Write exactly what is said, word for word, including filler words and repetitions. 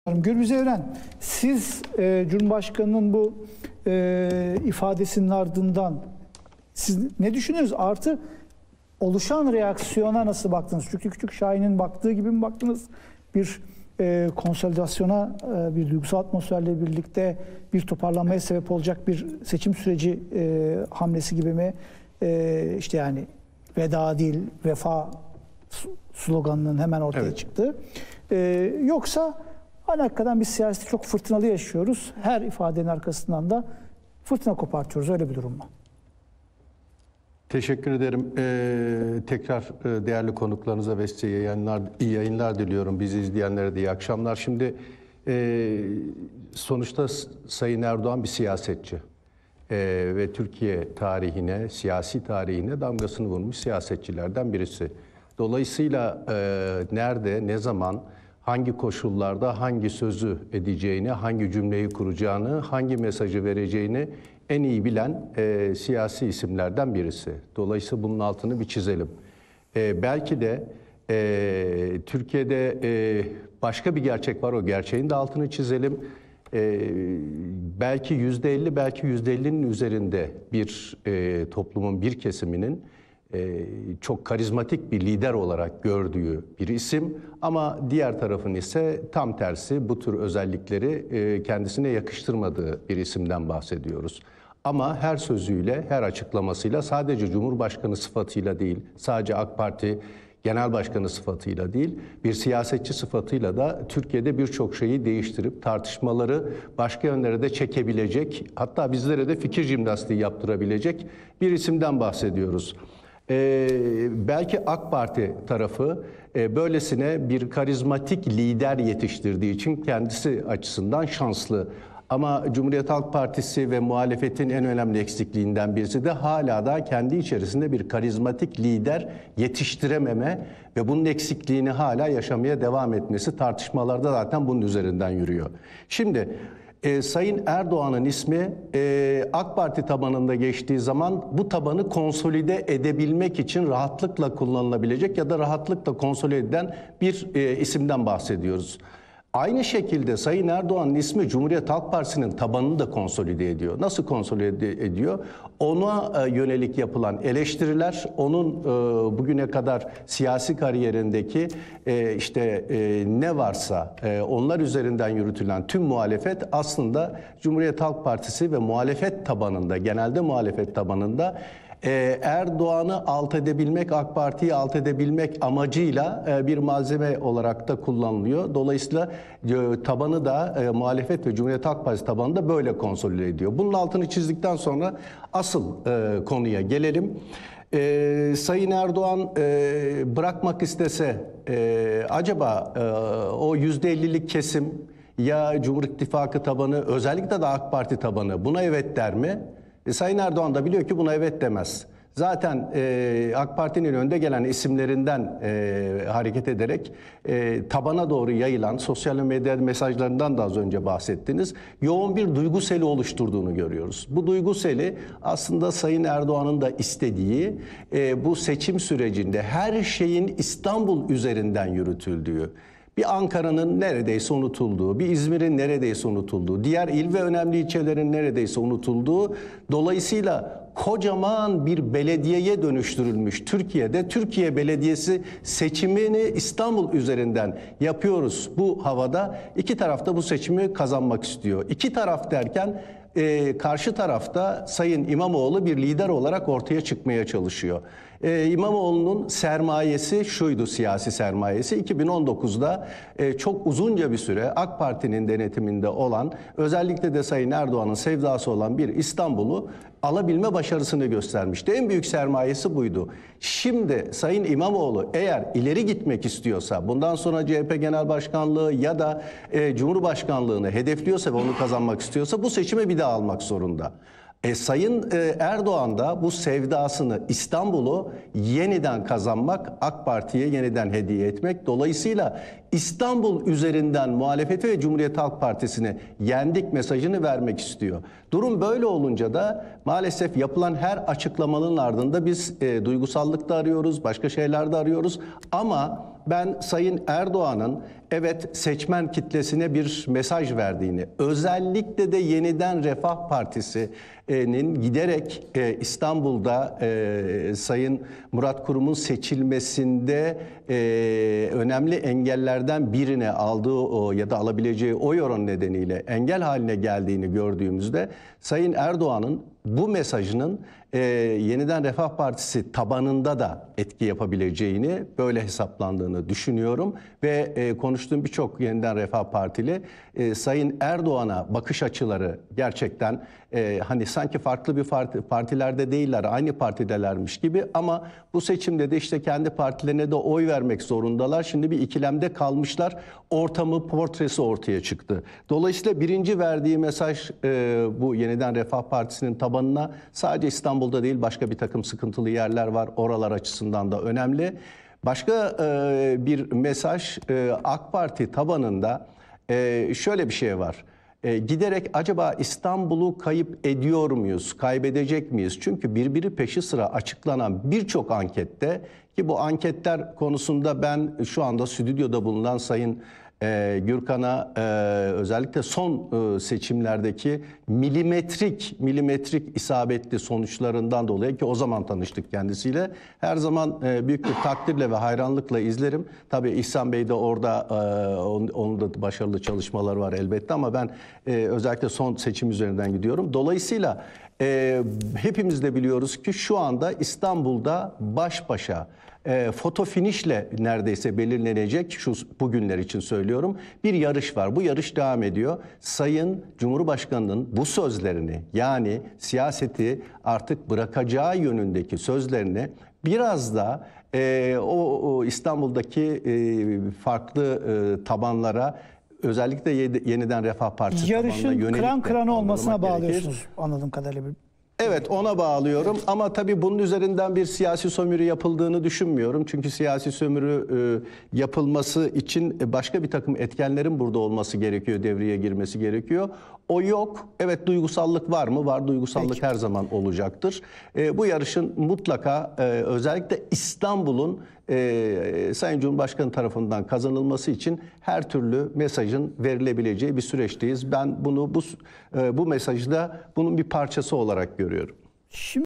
Gürbüz Evren, siz e, Cumhurbaşkanı'nın bu e, ifadesinin ardından siz ne düşünüyorsunuz? Artı oluşan reaksiyona nasıl baktınız? Çünkü Küçük Şahin'in baktığı gibi mi baktınız? Bir e, konsolidasyona, e, bir duygusal atmosferle birlikte bir toparlanmaya sebep olacak bir seçim süreci e, hamlesi gibi mi? E, işte yani veda değil, vefa sloganının hemen ortaya evet. çıktığı. E, yoksa hani hakikaten biz siyaseti çok fırtınalı yaşıyoruz. Her ifadenin arkasından da fırtına kopartıyoruz. Öyle bir durum mu? Teşekkür ederim. Ee, tekrar e, değerli konuklarınıza ve size yayınlar, iyi yayınlar diliyorum. Bizi izleyenlere de iyi akşamlar. Şimdi e, sonuçta Sayın Erdoğan bir siyasetçi. E, ve Türkiye tarihine, siyasi tarihine damgasını vurmuş siyasetçilerden birisi. Dolayısıyla e, nerede, ne zaman, hangi koşullarda hangi sözü edeceğini, hangi cümleyi kuracağını, hangi mesajı vereceğini en iyi bilen e, siyasi isimlerden birisi. Dolayısıyla bunun altını bir çizelim. E, belki de e, Türkiye'de e, başka bir gerçek var, o gerçeğin de altını çizelim. E, belki yüzde elli, belki yüzde ellinin üzerinde bir e, toplumun bir kesiminin Ee, çok karizmatik bir lider olarak gördüğü bir isim ama diğer tarafın ise tam tersi bu tür özellikleri e, kendisine yakıştırmadığı bir isimden bahsediyoruz. Ama her sözüyle, her açıklamasıyla sadece Cumhurbaşkanı sıfatıyla değil, sadece AK Parti Genel Başkanı sıfatıyla değil, bir siyasetçi sıfatıyla da Türkiye'de birçok şeyi değiştirip tartışmaları başka yönlere de çekebilecek, hatta bizlere de fikir jimnastiği yaptırabilecek bir isimden bahsediyoruz. Ee, belki AK Parti tarafı e, böylesine bir karizmatik lider yetiştirdiği için kendisi açısından şanslı. Ama Cumhuriyet Halk Partisi ve muhalefetin en önemli eksikliğinden birisi de hala da kendi içerisinde bir karizmatik lider yetiştirememe ve bunun eksikliğini hala yaşamaya devam etmesi tartışmalarda zaten bunun üzerinden yürüyor. Şimdi E, Sayın Erdoğan'ın ismi e, AK Parti tabanında geçtiği zaman bu tabanı konsolide edebilmek için rahatlıkla kullanılabilecek ya da rahatlıkla konsolide eden bir e, isimden bahsediyoruz. Aynı şekilde Sayın Erdoğan'ın ismi Cumhuriyet Halk Partisi'nin tabanını da konsolide ediyor. Nasıl konsolide ediyor? Ona yönelik yapılan eleştiriler, onun bugüne kadar siyasi kariyerindeki işte ne varsa onlar üzerinden yürütülen tüm muhalefet aslında Cumhuriyet Halk Partisi ve muhalefet tabanında, genelde muhalefet tabanında Erdoğan'ı alt edebilmek, AK Parti'yi alt edebilmek amacıyla bir malzeme olarak da kullanılıyor. Dolayısıyla tabanı da muhalefet ve Cumhuriyet Halk Partisi tabanı da böyle konsolide ediyor. Bunun altını çizdikten sonra asıl konuya gelelim. Ee, Sayın Erdoğan e, bırakmak istese e, acaba e, o yüzde ellilik kesim ya Cumhur İttifakı tabanı, özellikle de AK Parti tabanı buna evet der mi? E, Sayın Erdoğan da biliyor ki buna evet demez. Zaten e, AK Parti'nin önde gelen isimlerinden e, hareket ederek e, tabana doğru yayılan sosyal medya mesajlarından da az önce bahsettiniz. Yoğun bir duygu seli oluşturduğunu görüyoruz. Bu duygu seli aslında Sayın Erdoğan'ın da istediği e, bu seçim sürecinde her şeyin İstanbul üzerinden yürütüldüğü, bir Ankara'nın neredeyse unutulduğu, bir İzmir'in neredeyse unutulduğu, diğer il ve önemli ilçelerin neredeyse unutulduğu, dolayısıyla kocaman bir belediyeye dönüştürülmüş Türkiye'de Türkiye Belediyesi seçimini İstanbul üzerinden yapıyoruz. Bu havada iki taraf da bu seçimi kazanmak istiyor. İki taraf derken e, karşı tarafta Sayın İmamoğlu bir lider olarak ortaya çıkmaya çalışıyor. Ee, İmamoğlu'nun sermayesi şuydu, siyasi sermayesi iki bin on dokuzda e, çok uzunca bir süre AK Parti'nin denetiminde olan, özellikle de Sayın Erdoğan'ın sevdası olan bir İstanbul'u alabilme başarısını göstermişti. En büyük sermayesi buydu. Şimdi Sayın İmamoğlu eğer ileri gitmek istiyorsa, bundan sonra C H P Genel Başkanlığı ya da e, Cumhurbaşkanlığını hedefliyorsa ve onu kazanmak istiyorsa bu seçimi bir daha almak zorunda. E, Sayın e, Erdoğan da bu sevdasını, İstanbul'u yeniden kazanmak, AK Parti'ye yeniden hediye etmek. Dolayısıyla İstanbul üzerinden muhalefeti ve Cumhuriyet Halk Partisi'ne yendik mesajını vermek istiyor. Durum böyle olunca da maalesef yapılan her açıklamanın ardında biz e, duygusallık da arıyoruz, başka şeyler de arıyoruz. Ama ben Sayın Erdoğan'ın evet seçmen kitlesine bir mesaj verdiğini, özellikle de Yeniden Refah Partisi'nin giderek e, İstanbul'da e, Sayın Murat Kurum'un seçilmesinde e, önemli engellerden birine aldığı o ya da alabileceği oy oranı nedeniyle engel haline geldiğini gördüğümüzde Sayın Erdoğan'ın bu mesajının e, Yeniden Refah Partisi tabanında da etki yapabileceğini, böyle hesaplandığını düşünüyorum ve e, konuştuğum birçok Yeniden Refah Partili e, Sayın Erdoğan'a bakış açıları gerçekten e, hani sanki farklı bir parti, partilerde değiller, aynı partidelermiş gibi, ama bu seçimde de işte kendi partilerine de oy vermek zorundalar. Şimdi bir ikilemde kalmışlar. Ortamı, portresi ortaya çıktı. Dolayısıyla birinci verdiği mesaj e, bu Yeniden Refah Partisi'nin tabanına sadece İstanbul'da değil, başka bir takım sıkıntılı yerler var. Oralar açısından da önemli. Başka e, bir mesaj e, AK Parti tabanında e, şöyle bir şey var. E, giderek acaba İstanbul'u kayıp ediyor muyuz, kaybedecek miyiz? Çünkü birbiri peşi sıra açıklanan birçok ankette, ki bu anketler konusunda ben şu anda stüdyoda bulunan Sayın e, Gürkan'a e, özellikle son e, seçimlerdeki milimetrik milimetrik isabetli sonuçlarından dolayı, ki o zaman tanıştık kendisiyle, her zaman e, büyük bir takdirle ve hayranlıkla izlerim. Tabii İhsan Bey de orada, e, onun, onun da başarılı çalışmaları var elbette, ama ben e, özellikle son seçim üzerinden gidiyorum. Dolayısıyla e, hepimiz de biliyoruz ki şu anda İstanbul'da baş başa, E, foto finişle neredeyse belirlenecek, şu bugünler için söylüyorum, bir yarış var. Bu yarış devam ediyor. Sayın Cumhurbaşkanı'nın bu sözlerini, yani siyaseti artık bırakacağı yönündeki sözlerini biraz da e, o, o İstanbul'daki e, farklı e, tabanlara, özellikle Yeniden Refah Partisi yarışın kıran kırana olmasına bağlıyorsunuz anladığım kadarıyla. Evet, ona bağlıyorum, ama tabii bunun üzerinden bir siyasi sömürü yapıldığını düşünmüyorum. Çünkü siyasi sömürü e, yapılması için başka bir takım etkenlerin burada olması gerekiyor, devreye girmesi gerekiyor. O yok. Evet, duygusallık var mı? Var, duygusallık Peki. her zaman olacaktır. E, bu yarışın mutlaka e, özellikle İstanbul'un e, Sayın Cumhurbaşkanı tarafından kazanılması için her türlü mesajın verilebileceği bir süreçteyiz. Ben bunu bu e, bu mesajı da bunun bir parçası olarak görüyorum. Şimdi